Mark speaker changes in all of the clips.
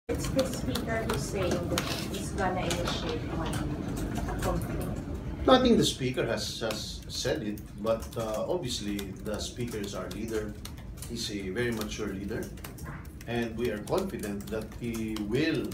Speaker 1: It's the speaker who's saying that he's gonna initiate a complaint.
Speaker 2: I think the speaker has just said it, but obviously the speaker is our leader. He's a very mature leader, and we are confident that he will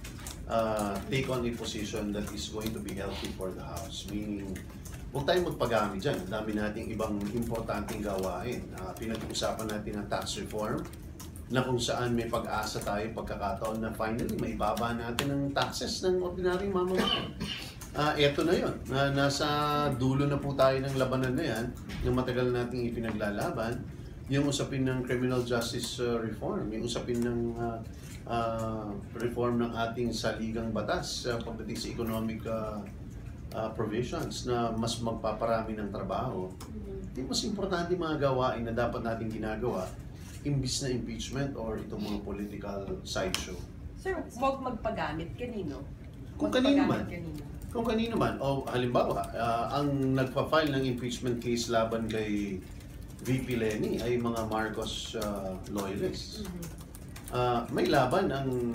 Speaker 2: take on a position that is going to be healthy for the House. Meaning, huwag tayong magpagami dyan. Ang dami nating ibang importanteng gawain. Pinag-uusapan natin ang tax reform, na kung saan may pag-asa tayo pagkakataon na finally may ibaba natin ang taxes ng ordinaryong mamamayan. Eto na yun. Nasa dulo na po tayo ng labanan na yan, na matagal nating ipinaglalaban, yung usapin ng criminal justice reform, yung usapin ng reform ng ating saligang batas pagdating sa economic provisions na mas magpaparami ng trabaho. Yung mas importante mga gawain na dapat natin ginagawa imbis na impeachment or itong mga political sideshow.
Speaker 3: Sir, huwag magpagamit. Kanino?
Speaker 2: Kung kanino man. Kung kanino man. O halimbawa, ang nagpa-file ng impeachment case laban kay VP Lenny ay mga Marcos loyalists. May laban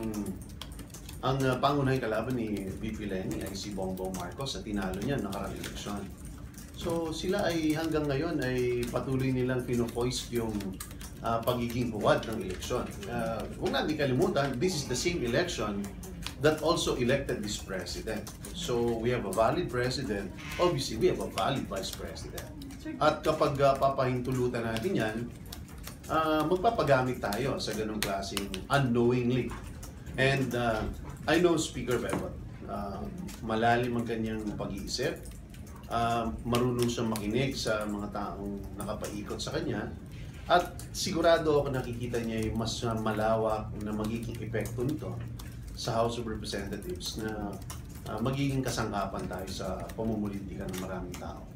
Speaker 2: ang pangunahing kalaban ni VP Lenny ay si Bongbong Marcos at tinalo niya nakaraang eleksyon. So sila ay hanggang ngayon ay patuloy nilang pino-foist yung pagiging huwad ng eleksyon. Kung natin kalimutan, this is the same election that also elected this president. So we have a valid president, obviously we have a valid vice president. At kapag papahintulutan natin yan, magpapagamit tayo sa ganong klaseng unknowingly. And I know Speaker Bebot, malalim ang kanyang pag-iisip, marunong siyang makinig sa mga taong nakapaikot sa kanya, at sigurado ako nakikita niya yung mas malawak na magiging epekto nito sa House of Representatives na magiging kasangkapan tayo sa pamumulitika ng maraming tao.